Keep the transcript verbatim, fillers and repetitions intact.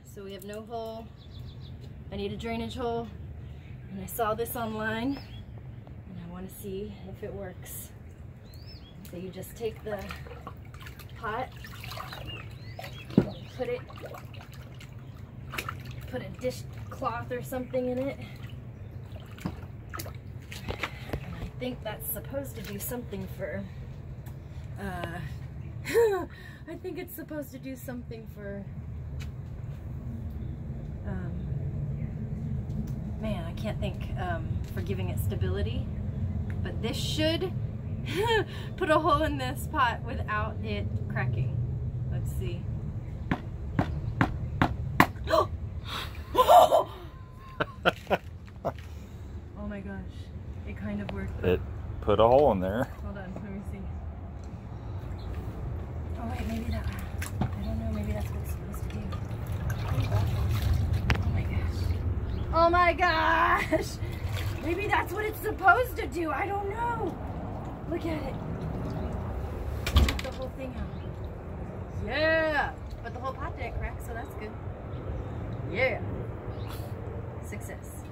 so we have no hole. I need a drainage hole, and I saw this online, and I want to see if it works. So you just take the pot, put it, put a dishcloth or something in it. And I think that's supposed to do something for, uh, I think it's supposed to do something for, um, man, I can't think, um, for giving it stability. But this should put a hole in this pot without it cracking. Let's see. Oh my gosh, it kind of worked. It put a hole in there. Hold on, let me see. Oh wait, maybe that, I don't know, maybe that's what it's supposed to do. Oh my gosh. Oh my gosh! Maybe that's what it's supposed to do, I don't know. Look at it. Took the whole thing out. Yeah! But the whole pot didn't crack, so that's good. Yeah! Success.